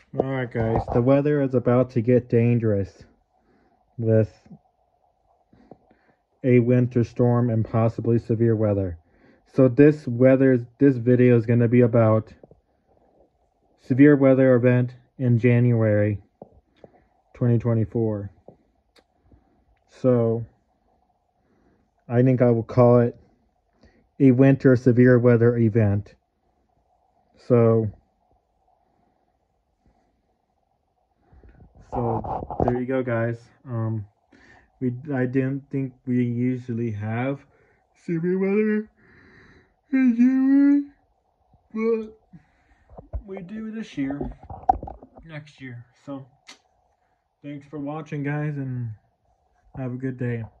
Alright guys, the weather is about to get dangerous with a winter storm and possibly severe weather. So this video is going to be about severe weather event in January 2024. So I think I will call it a winter severe weather event. So there you go, guys. I didn't think we usually have severe weather in January, but we do this year, next year. So thanks for watching, guys, and have a good day.